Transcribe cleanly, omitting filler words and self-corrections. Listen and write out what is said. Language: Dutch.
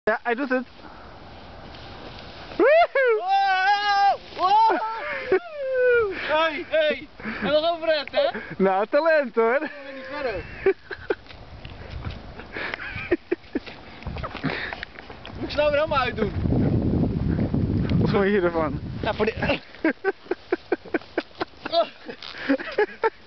Ja, hij doet het. Woehoe! Wow! Wow! Hey, hey! En nog over het, hè? Nou, talent hoor. Ik ben niet verder. Moet ik ze nou weer helemaal uitdoen? Wat vond je ervan? Ja, voor de...